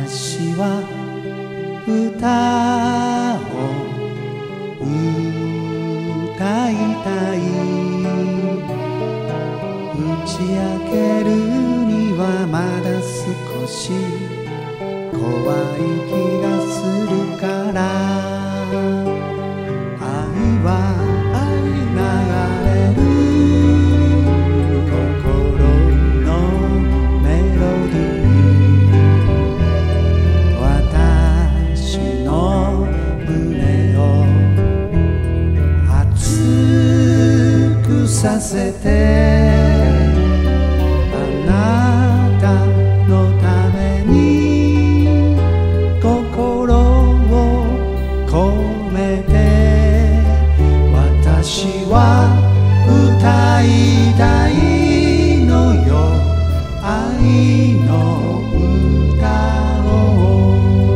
私は歌を歌いたい。打ち明けるにはまだ少し怖い気がするから。愛は流れる心のメロディー。私の胸を熱くさせて、あなたのために心を込めて、私は歌いたいのよ、愛の歌を。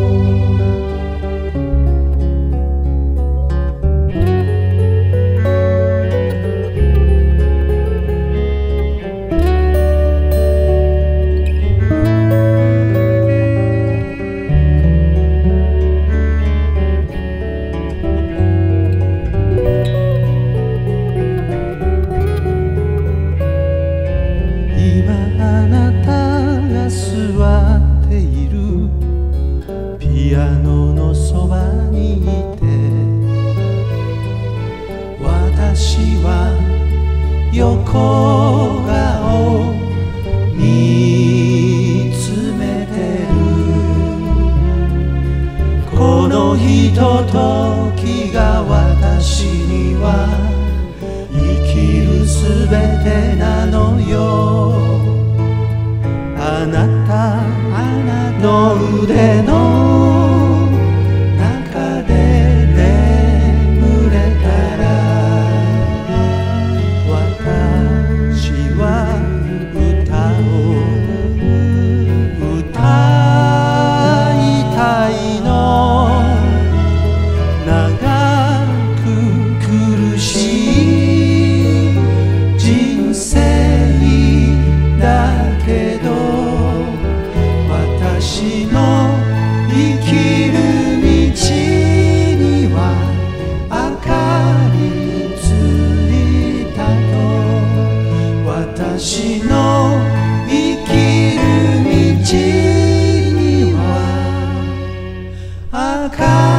今あなたが座っているピアノのそばにいて、私は横顔見つめてる。このひとときが私には生きるすべてなのよ。あなたの腕の中で眠れたら、私は歌を歌いたいの。長く苦しい人生だけど、私の生きる道には明かりついたと。私の生きる道には明かり